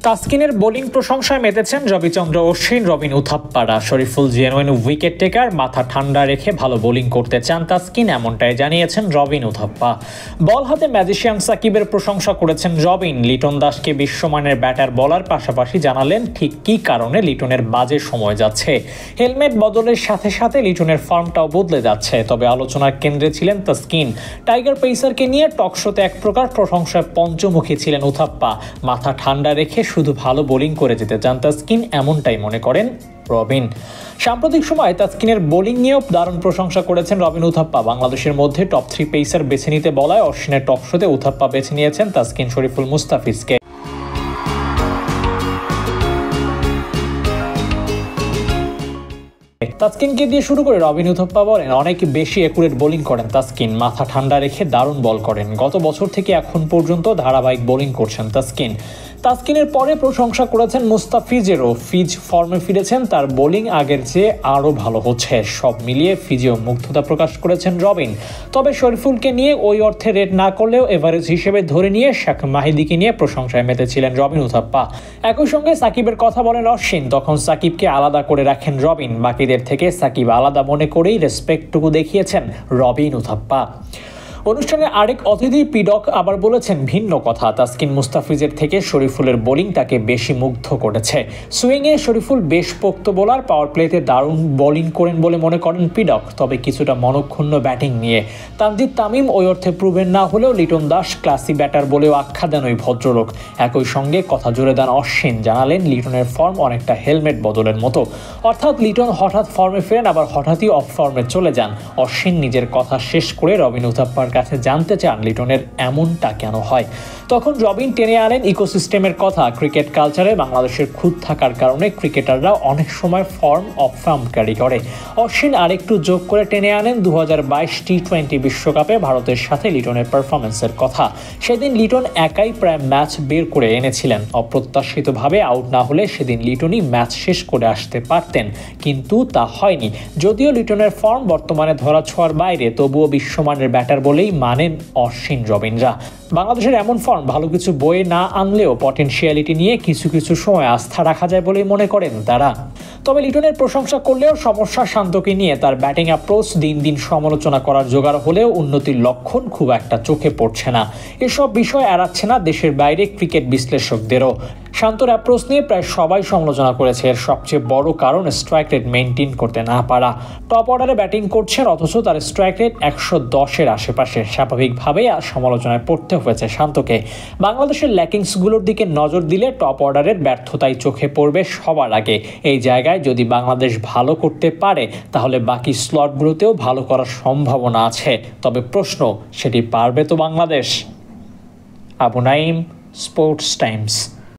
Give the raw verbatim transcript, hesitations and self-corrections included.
তাসকিনের bowling প্রশংসায় মেতেছেন রবিচন্দ্র অশ্বিন, রবিন উথাপ্পারা। শরীফুল জেনুইন উইকেট টেকার, মাথা ঠান্ডা রেখে ভালো বোলিং করতে চান তাসকিন, এমনটাই জানিয়েছেন রবিন উথাপ্পা। বল হাতে ম্যাজিশিয়ান সাকিবের প্রশংসা করেছেন রবিন। লিটন দাসকে বিশ্বমানের ব্যাটার বলার পাশাপাশি জানালেন ঠিক কী কারণে লিটনের বাজে সময় যাচ্ছে। হেলমেট বদলের সাথে সাথে লিটনের ফর্মটাও বদলে যাচ্ছে। তবে আলোচনার কেন্দ্রে ছিলেন তাসকিন। টাইগার পেসারকে নিয়ে টকশোতে এক প্রকার প্রশংসায় পঞ্চমুখী ছিলেন উথাপ্পা। মাথা ঠান্ডা রেখে শুধু ভালো বোলিং করে যেতে চান তাসকিন, এমনটাই মনে করেন রবিন। সাম্প্রতিক সময় তাসকিনের বোলিং নিয়েও দারুণ প্রশংসা করেছেন রবিন উথাপ্পা। বাংলাদেশের মধ্যে টপ থ্রি পেসার বেছে নিতে বলায় অশ্বিনের টকশোতে উথাপ্পা বেছে নিয়েছেন তাসকিন, শরীফুল, মুস্তাফিজকে। তাসকিনকে দিয়ে শুরু করে রবিন উথাপ্পা বলেন, অনেক বেশি অ্যাকুরেট বোলিং করেন তাসকিন। মাথা ঠান্ডা রেখে দারুণ বল করেন। গত বছর থেকে এখন পর্যন্ত ধারাবাহিক বোলিং করছেন তাসকিন। তাসকিনের পরে প্রশংসা করেছেন মুস্তাফিজেরও। ফিজ ফর্মে ফিরেছেন, তার বোলিং আগের চেয়ে আরও ভালো হচ্ছে। সব মিলিয়ে ফিজেও মুগ্ধতা প্রকাশ করেছেন রবিন। তবে শরীফুলকে নিয়ে ওই অর্থে রেট না করলেও এভারেজ হিসেবে ধরে নিয়ে শেখ মাহিদিকে নিয়ে প্রশংসায় মেতেছিলেন রবিন উথাপ্পা। একই সঙ্গে সাকিবের কথা বলেন অশ্বিন। তখন সাকিবকে আলাদা করে রাখেন রবিন। বাকিদের থেকে সাকিব আলাদা মনে করেই রেসপেক্টটুকু দেখিয়েছেন রবিন উথাপ্পা। অনুষ্ঠানে আরেক অতিথি পিডক আবার বলেছেন ভিন্ন কথা। তাসকিন মুস্তাফিজের থেকে শরীফুলের বোলিং তাকে বেশি মুগ্ধ করেছে। সুইংয়ে শরীফুল বেশ পোক্ত বোলার, পাওয়ার প্লেতে দারুণ বোলিং করেন বলে মনে করেন পিডক, তবে কিছুটা মনক্ষুণ্ণ ব্যাটিং নিয়ে। তানজিদ তামিম ওই অর্থে প্রুভেন না হলেও লিটন দাস ক্লাসি ব্যাটার বলেও আখ্যা দেন ওই ভদ্রলোক। একই সঙ্গে কথা জুড়ে দেন অশ্বিন, জানালেন লিটনের ফর্ম অনেকটা হেলমেট বদলের মতো, অর্থাৎ লিটন হঠাৎ ফর্মে ফেরেন আবার হঠাৎই অফ ফর্মে চলে যান। অশ্বিন নিজের কথা শেষ করে রবিন উথাপ্পার কাছে জানতে চান লিটনের এমনটা কেন হয়। তখন রবিন টেনে আনেন ইকোসিস্টেমের কথা। ক্রিকেট কালচারে বাংলাদেশের খুঁত থাকার কারণে ক্রিকেটাররা অনেক সময় ফর্ম অফ ফর্ম ক্যারি করে। অশ্বিন আরেকটু যোগ করে টেনে আনেন দু হাজার বাইশ টি টোয়েন্টি বিশ্বকাপে ভারতের সাথে লিটনের পারফরমেন্সের কথা। সেদিন লিটন একাই প্রায় ম্যাচ বের করে এনেছিলেন। অপ্রত্যাশিতভাবে আউট না হলে সেদিন লিটনই ম্যাচ শেষ করে আসতে পারতেন, কিন্তু তা হয়নি। যদিও লিটনের ফর্ম বর্তমানে ধরা ছোঁয়ার বাইরে, তবুও বিশ্বমানের ব্যাটার বলেই মানেন অশ্বিন রবিনরা। বাংলাদেশের এমন ফর্ম ভালো কিছু বয়ে না আনলেও পটেনশিয়ালিটি নিয়ে কিছু কিছু সময় আস্থা রাখা যায় বলেই মনে করেন তারা। তবে লিটনের প্রশংসা করলেও সমস্যা শান্তকে নিয়ে। তার ব্যাটিং অ্যাপ্রোচ দিন দিন সমালোচনা করার জোগাড় হলেও উন্নতির লক্ষণ খুব একটা চোখে পড়ছে না। এসব বিষয় এড়াচ্ছে না দেশের বাইরে ক্রিকেট বিশ্লেষকদেরও। শান্তর অ্যাপ্রোচ নিয়ে প্রায় সবাই সমালোচনা করেছে। এর সবচেয়ে বড় কারণ স্ট্রাইক রেট মেনটেন করতে না পারা। টপ অর্ডারে ব্যাটিং করছেন অথচ তার স্ট্রাইক রেট একশো দশের আশেপাশে। স্বাভাবিকভাবেই সমালোচনায় পড়তে হয়েছে শান্তকে। বাংলাদেশের ল্যাকিংসগুলোর দিকে নজর দিলে টপ অর্ডারের ব্যর্থতাই চোখে পড়বে সবার আগে। এই জায়গায় যদি বাংলাদেশ ভালো করতে পারে তাহলে বাকি স্লটগুলোতেও ভালো করার সম্ভাবনা আছে। তবে প্রশ্ন, সেটি পারবে তো বাংলাদেশ? Abu Naim, sports Times.